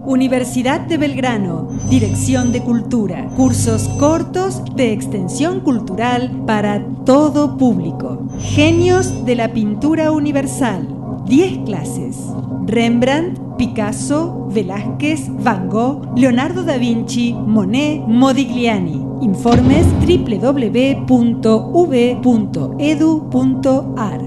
Universidad de Belgrano, Dirección de Cultura, cursos cortos de extensión cultural para todo público. Genios de la pintura universal, 10 clases. Rembrandt, Picasso, Velázquez, Van Gogh, Leonardo da Vinci, Monet, Modigliani. Informes www.v.edu.ar